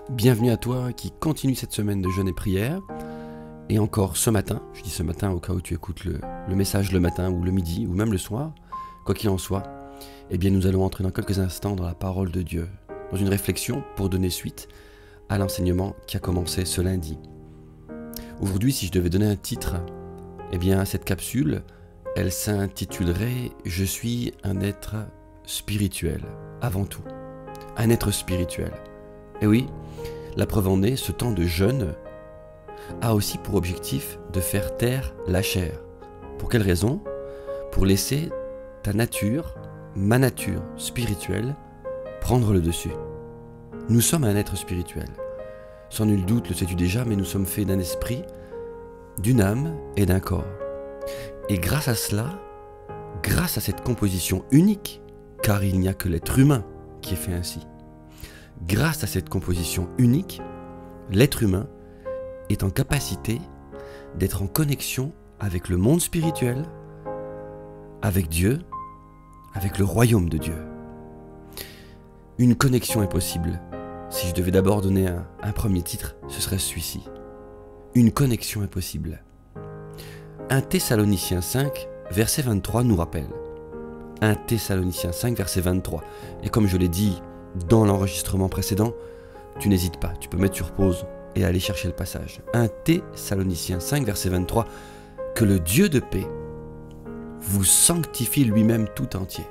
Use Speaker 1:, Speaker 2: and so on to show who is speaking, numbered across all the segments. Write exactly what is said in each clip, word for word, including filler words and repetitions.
Speaker 1: Bienvenue à toi qui continue cette semaine de jeûne et prière. Et encore ce matin, je dis ce matin au cas où tu écoutes le, le message le matin ou le midi ou même le soir, quoi qu'il en soit, eh bien nous allons entrer dans quelques instants dans la parole de Dieu, dans une réflexion pour donner suite à l'enseignement qui a commencé ce lundi. Aujourd'hui, si je devais donner un titre, eh bien cette capsule, elle s'intitulerait « Je suis un être spirituel avant tout ». Un être spirituel. Et oui, la preuve en est, ce temps de jeûne a aussi pour objectif de faire taire la chair. Pour quelle raison? Pour laisser ta nature, ma nature spirituelle, prendre le dessus. Nous sommes un être spirituel. Sans nul doute, le sais-tu déjà, mais nous sommes faits d'un esprit, d'une âme et d'un corps. Et grâce à cela, grâce à cette composition unique, car il n'y a que l'être humain qui est fait ainsi, grâce à cette composition unique, l'être humain est en capacité d'être en connexion avec le monde spirituel, avec Dieu, avec le royaume de Dieu. Une connexion est possible. Si je devais d'abord donner un, un premier titre, ce serait celui-ci. Une connexion est possible. un Thessaloniciens cinq, verset vingt-trois nous rappelle. un Thessaloniciens cinq, verset vingt-trois. Et comme je l'ai dit dans l'enregistrement précédent, tu n'hésites pas, tu peux mettre sur pause et aller chercher le passage. un Thessaloniciens cinq, verset vingt-trois. Que le Dieu de paix vous sanctifie lui-même tout entier,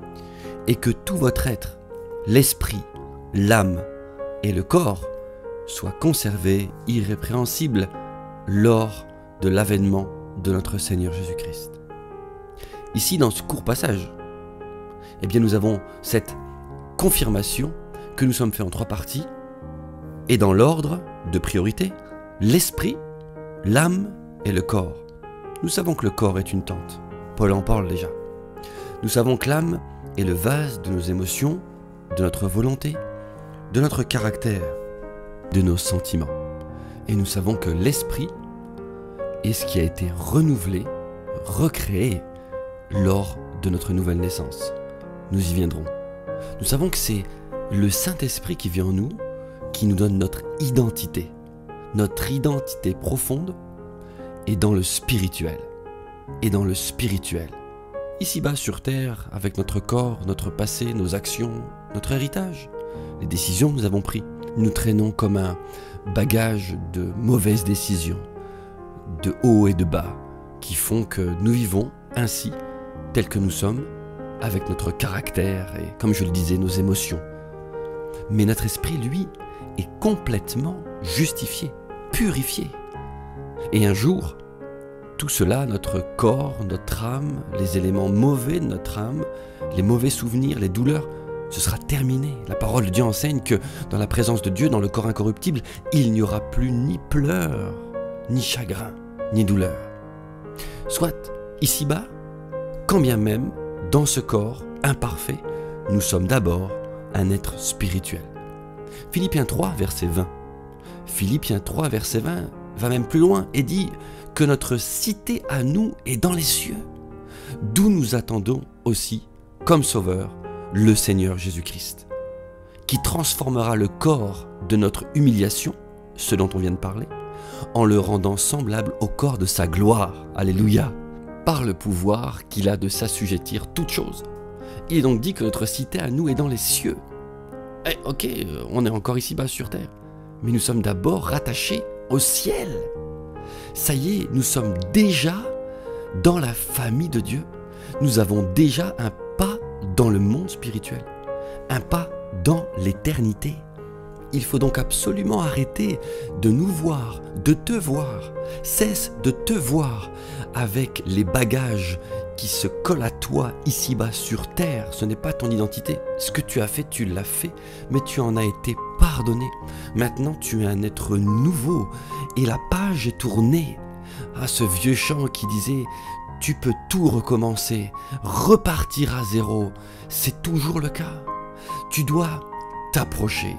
Speaker 1: et que tout votre être, l'esprit, l'âme et le corps soient conservés irrépréhensibles lors de l'avènement de notre Seigneur Jésus-Christ. Ici, dans ce court passage, eh bien, nous avons cette confirmation que nous sommes faits en trois parties, et dans l'ordre de priorité, l'esprit, l'âme et le corps. Nous savons que le corps est une tente. Paul en parle déjà. Nous savons que l'âme est le vase de nos émotions, de notre volonté, de notre caractère, de nos sentiments. Et nous savons que l'esprit est ce qui a été renouvelé, recréé lors de notre nouvelle naissance. Nous y viendrons. Nous savons que c'est le Saint-Esprit qui vit en nous, qui nous donne notre identité. Notre identité profonde est dans le spirituel. Et dans le spirituel. Ici-bas sur terre, avec notre corps, notre passé, nos actions, notre héritage, les décisions que nous avons prises, nous traînons comme un bagage de mauvaises décisions, de haut et de bas, qui font que nous vivons ainsi, tels que nous sommes, avec notre caractère et, comme je le disais, nos émotions. Mais notre esprit, lui, est complètement justifié, purifié. Et un jour, tout cela, notre corps, notre âme, les éléments mauvais de notre âme, les mauvais souvenirs, les douleurs, ce sera terminé. La parole de Dieu enseigne que dans la présence de Dieu, dans le corps incorruptible, il n'y aura plus ni pleurs, ni chagrin, ni douleur. Soit ici-bas, quand bien même, dans ce corps imparfait, nous sommes d'abord un être spirituel. Philippiens trois, verset vingt. Philippiens trois, verset vingt va même plus loin et dit que notre cité à nous est dans les cieux, d'où nous attendons aussi, comme sauveur, le Seigneur Jésus-Christ, qui transformera le corps de notre humiliation, ce dont on vient de parler, en le rendant semblable au corps de sa gloire. Alléluia! Par le pouvoir qu'il a de s'assujettir toutes choses. Il est donc dit que notre cité à nous est dans les cieux. Eh, ok, on est encore ici-bas sur terre, mais nous sommes d'abord rattachés au ciel. Ça y est, nous sommes déjà dans la famille de Dieu. Nous avons déjà un pas dans le monde spirituel, un pas dans l'éternité. Il faut donc absolument arrêter de nous voir, de te voir. Cesse de te voir avec les bagages qui se collent à toi ici-bas sur terre. Ce n'est pas ton identité. Ce que tu as fait, tu l'as fait, mais tu en as été pardonné. Maintenant, tu es un être nouveau et la page est tournée. Ah, ce vieux chant qui disait « Tu peux tout recommencer, repartir à zéro », c'est toujours le cas. Tu dois t'approcher.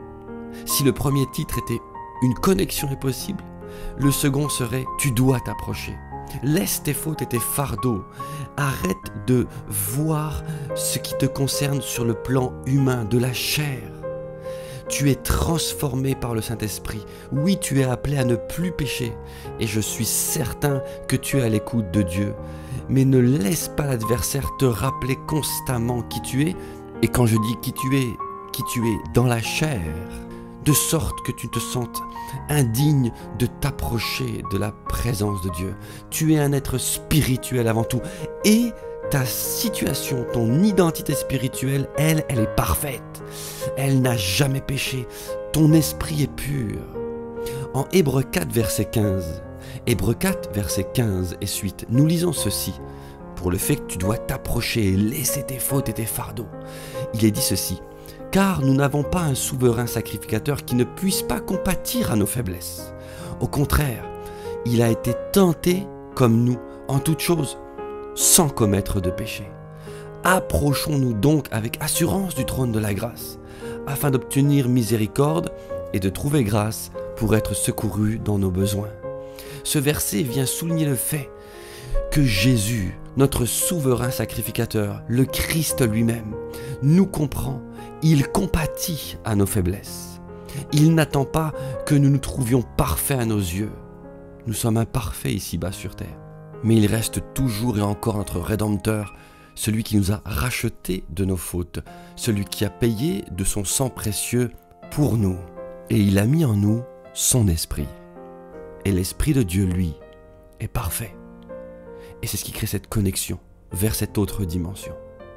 Speaker 1: Si le premier titre était « Une connexion est possible », le second serait « Tu dois t'approcher ». Laisse tes fautes et tes fardeaux. Arrête de voir ce qui te concerne sur le plan humain, de la chair. tu es transformé par le Saint-Esprit. Oui, tu es appelé à ne plus pécher. Et je suis certain que tu es à l'écoute de Dieu. Mais ne laisse pas l'adversaire te rappeler constamment qui tu es. Et quand je dis qui tu es, qui tu es dans la chair, de sorte que tu te sentes indigne de t'approcher de la présence de Dieu. Tu es un être spirituel avant tout. Et ta situation, ton identité spirituelle, elle, elle est parfaite. Elle n'a jamais péché. Ton esprit est pur. En Hébreux quatre, verset quinze, Hébreux quatre, verset quinze et suite, nous lisons ceci. Pour le fait que tu dois t'approcher et laisser tes fautes et tes fardeaux. Il est dit ceci. Car nous n'avons pas un souverain sacrificateur qui ne puisse pas compatir à nos faiblesses. Au contraire, il a été tenté comme nous en toutes choses, sans commettre de péché. Approchons-nous donc avec assurance du trône de la grâce, afin d'obtenir miséricorde et de trouver grâce pour être secourus dans nos besoins. Ce verset vient souligner le fait que Jésus, notre souverain sacrificateur, le Christ lui-même, nous comprend. Il compatit à nos faiblesses. Il n'attend pas que nous nous trouvions parfaits à nos yeux. Nous sommes imparfaits ici-bas sur terre. Mais il reste toujours et encore notre Rédempteur, celui qui nous a rachetés de nos fautes, celui qui a payé de son sang précieux pour nous. Et il a mis en nous son esprit. Et l'esprit de Dieu, lui, est parfait. Et c'est ce qui crée cette connexion vers cette autre dimension.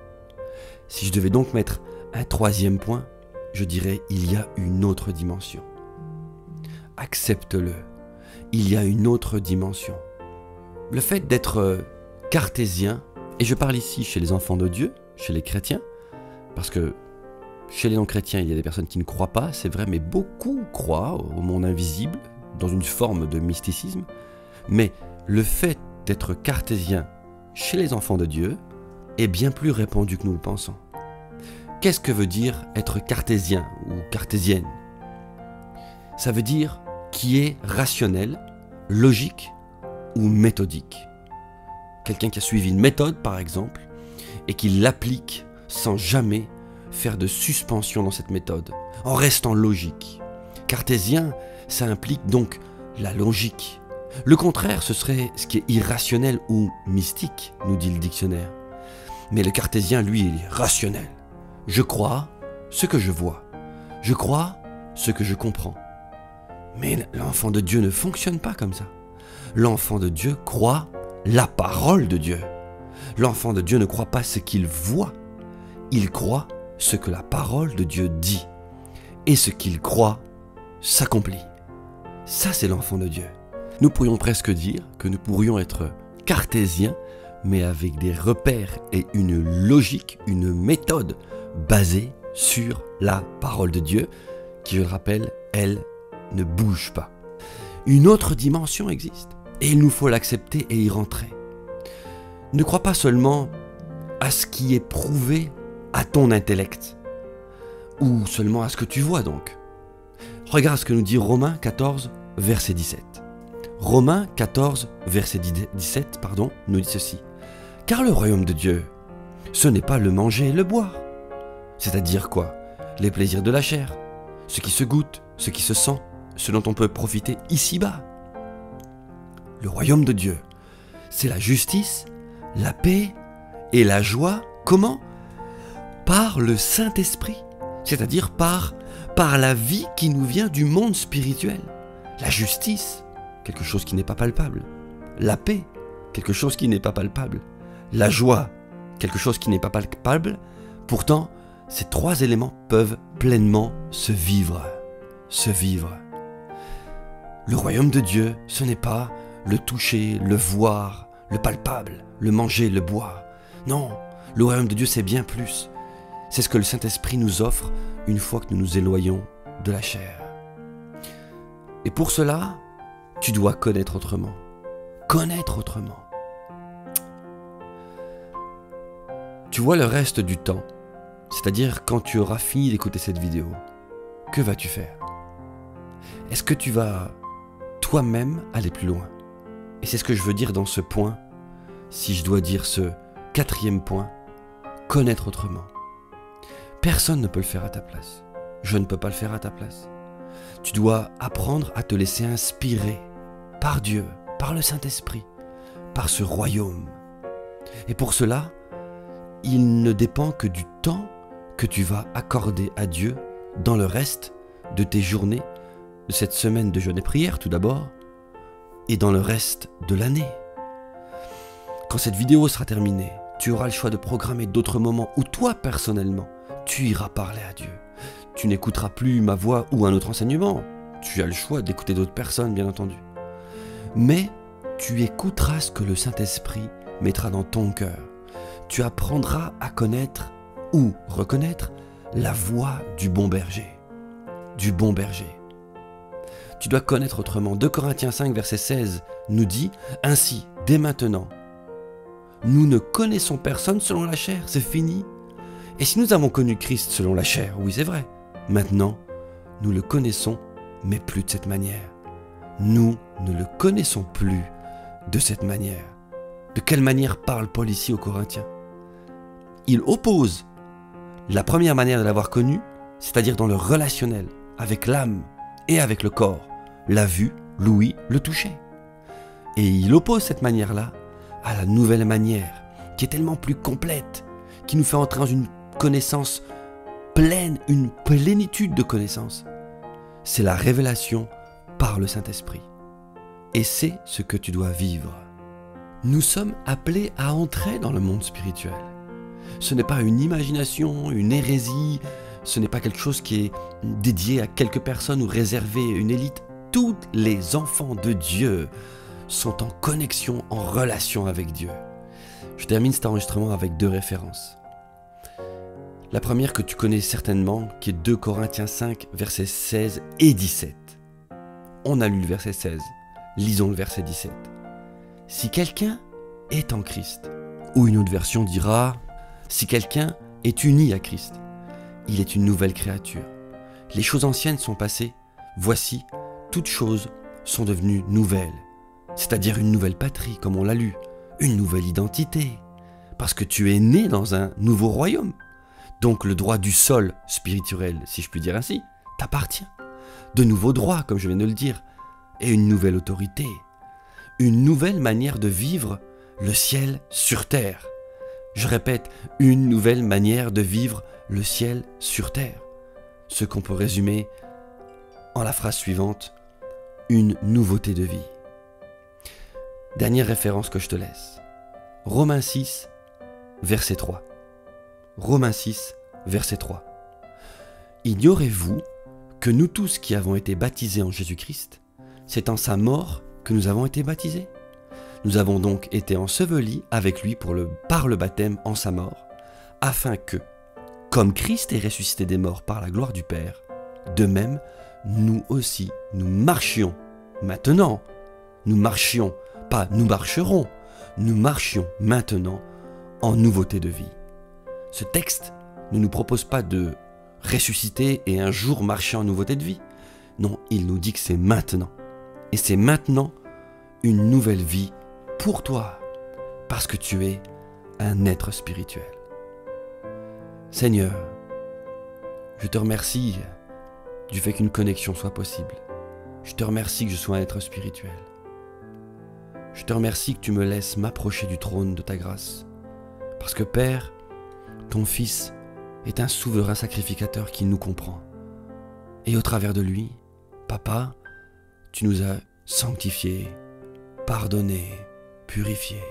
Speaker 1: Si je devais donc mettre un troisième point, je dirais il y a une autre dimension. Accepte-le. Il y a une autre dimension. Le fait d'être cartésien, et je parle ici chez les enfants de Dieu, chez les chrétiens, parce que chez les non-chrétiens, il y a des personnes qui ne croient pas, c'est vrai, mais beaucoup croient au monde invisible, dans une forme de mysticisme. Mais le fait d'être cartésien chez les enfants de Dieu est bien plus répandu que nous le pensons. Qu'est-ce que veut dire être cartésien ou cartésienne? Ça veut dire qui est rationnel, logique ou méthodique. Quelqu'un qui a suivi une méthode, par exemple, et qui l'applique sans jamais faire de suspension dans cette méthode, en restant logique. Cartésien, ça implique donc la logique. Le contraire, ce serait ce qui est irrationnel ou mystique, nous dit le dictionnaire. Mais le cartésien, lui, il est rationnel. Je crois ce que je vois. Je crois ce que je comprends. Mais l'enfant de Dieu ne fonctionne pas comme ça. L'enfant de Dieu croit la parole de Dieu. L'enfant de Dieu ne croit pas ce qu'il voit. Il croit ce que la parole de Dieu dit. Et ce qu'il croit s'accomplit. Ça, c'est l'enfant de Dieu. Nous pourrions presque dire que nous pourrions être cartésiens, mais avec des repères et une logique, une méthode basée sur la parole de Dieu, qui, je le rappelle, elle ne bouge pas. Une autre dimension existe, et il nous faut l'accepter et y rentrer. Ne crois pas seulement à ce qui est prouvé à ton intellect, ou seulement à ce que tu vois donc. Regarde ce que nous dit Romains quatorze, verset dix-sept. Romains quatorze, verset dix-sept, pardon, nous dit ceci. « Car le royaume de Dieu, ce n'est pas le manger et le boire. » C'est-à-dire quoi? Les plaisirs de la chair, ce qui se goûte, ce qui se sent, ce dont on peut profiter ici-bas. Le royaume de Dieu, c'est la justice, la paix et la joie. Comment? Par le Saint-Esprit, c'est-à-dire par, par la vie qui nous vient du monde spirituel. La justice, quelque chose qui n'est pas palpable. La paix, quelque chose qui n'est pas palpable. La joie, quelque chose qui n'est pas palpable. Pourtant, ces trois éléments peuvent pleinement se vivre. Se vivre. Le royaume de Dieu, ce n'est pas le toucher, le voir, le palpable, le manger, le boire. Non, le royaume de Dieu, c'est bien plus. C'est ce que le Saint-Esprit nous offre une fois que nous nous éloignons de la chair. Et pour cela, tu dois connaître autrement. Connaître autrement. Tu vois le reste du temps, c'est-à-dire quand tu auras fini d'écouter cette vidéo, que vas-tu faire? Est-ce que tu vas toi-même aller plus loin? Et c'est ce que je veux dire dans ce point, si je dois dire ce quatrième point, connaître autrement. Personne ne peut le faire à ta place. Je ne peux pas le faire à ta place. Tu dois apprendre à te laisser inspirer par Dieu, par le Saint-Esprit, par ce royaume. Et pour cela, il ne dépend que du temps que tu vas accorder à Dieu dans le reste de tes journées, de cette semaine de jeûne et prière tout d'abord, et dans le reste de l'année. Quand cette vidéo sera terminée, tu auras le choix de programmer d'autres moments où toi, personnellement, tu iras parler à Dieu. Tu n'écouteras plus ma voix ou un autre enseignement. Tu as le choix d'écouter d'autres personnes, bien entendu. Mais tu écouteras ce que le Saint-Esprit mettra dans ton cœur. Tu apprendras à connaître ou reconnaître la voix du bon berger. Du bon berger. Tu dois connaître autrement. deux Corinthiens cinq, verset seize nous dit « Ainsi, dès maintenant, nous ne connaissons personne selon la chair, c'est fini. Et si nous avons connu Christ selon la chair, oui c'est vrai, maintenant, nous le connaissons, mais plus de cette manière. Nous ne le connaissons plus de cette manière. » De quelle manière parle Paul ici aux Corinthiens? Il oppose la première manière de l'avoir connu, c'est-à-dire dans le relationnel, avec l'âme et avec le corps, la vue, l'ouïe, le toucher. Et il oppose cette manière-là à la nouvelle manière, qui est tellement plus complète, qui nous fait entrer dans une connaissance pleine, une plénitude de connaissance. C'est la révélation par le Saint-Esprit. Et c'est ce que tu dois vivre. Nous sommes appelés à entrer dans le monde spirituel. Ce n'est pas une imagination, une hérésie, ce n'est pas quelque chose qui est dédié à quelques personnes ou réservé à une élite. Tous les enfants de Dieu sont en connexion, en relation avec Dieu. Je termine cet enregistrement avec deux références. La première que tu connais certainement, qui est deux Corinthiens cinq, versets seize et dix-sept. On a lu le verset seize, lisons le verset dix-sept. Si quelqu'un est en Christ, ou une autre version dira, si quelqu'un est uni à Christ, il est une nouvelle créature. Les choses anciennes sont passées, voici, toutes choses sont devenues nouvelles. C'est-à-dire une nouvelle patrie, comme on l'a lu, une nouvelle identité, parce que tu es né dans un nouveau royaume. Donc le droit du sol spirituel, si je puis dire ainsi, t'appartient. De nouveaux droits, comme je viens de le dire, et une nouvelle autorité. Une nouvelle manière de vivre le ciel sur terre. Je répète, une nouvelle manière de vivre le ciel sur terre. Ce qu'on peut résumer en la phrase suivante, une nouveauté de vie. Dernière référence que je te laisse. Romains six, verset trois. Romains six, verset trois. Ignorez-vous que nous tous qui avons été baptisés en Jésus-Christ, c'est en sa mort que nous avons été baptisés. Nous avons donc été ensevelis avec lui pour le, par le baptême en sa mort, afin que, comme Christ est ressuscité des morts par la gloire du Père, de même, nous aussi, nous marchions, maintenant, nous marchions, pas nous marcherons, nous marchions maintenant en nouveauté de vie. Ce texte ne nous propose pas de ressusciter et un jour marcher en nouveauté de vie. Non, il nous dit que c'est maintenant. Et c'est maintenant une nouvelle vie pour toi, parce que tu es un être spirituel. Seigneur, je te remercie du fait qu'une connexion soit possible. Je te remercie que je sois un être spirituel. Je te remercie que tu me laisses m'approcher du trône de ta grâce. Parce que Père, ton Fils est un souverain sacrificateur qui nous comprend. Et au travers de lui, Papa, tu nous as sanctifiés, pardonnés, purifiés.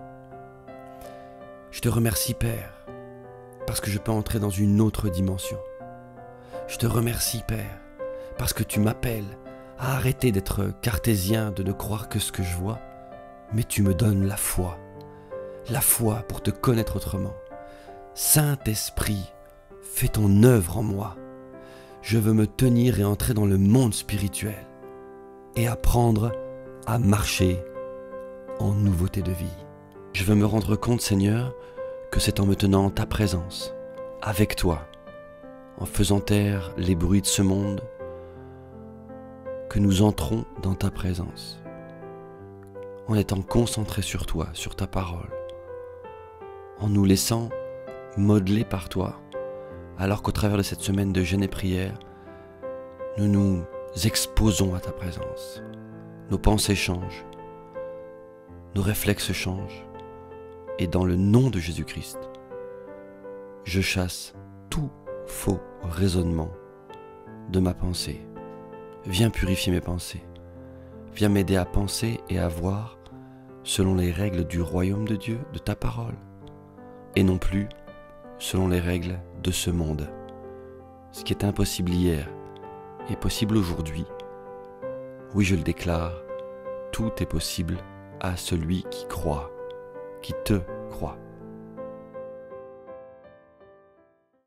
Speaker 1: Je te remercie, Père, parce que je peux entrer dans une autre dimension. Je te remercie, Père, parce que tu m'appelles à arrêter d'être cartésien, de ne croire que ce que je vois, mais tu me donnes la foi, la foi pour te connaître autrement. Saint-Esprit, fais ton œuvre en moi. Je veux me tenir et entrer dans le monde spirituel et apprendre à marcher en nouveauté de vie. Je veux me rendre compte, Seigneur, que c'est en me tenant en ta présence, avec toi, en faisant taire les bruits de ce monde, que nous entrons dans ta présence, en étant concentrés sur toi, sur ta parole, en nous laissant modeler par toi, alors qu'au travers de cette semaine de jeûne et prière, nous nous exposons à ta présence. Nos pensées changent, nos réflexes changent, et dans le nom de Jésus-Christ, je chasse tout faux raisonnement de ma pensée. Viens purifier mes pensées, viens m'aider à penser et à voir selon les règles du royaume de Dieu, de ta parole, et non plus selon les règles de ce monde. Ce qui était impossible hier est possible aujourd'hui. Oui, je le déclare, tout est possible à celui qui croit, qui te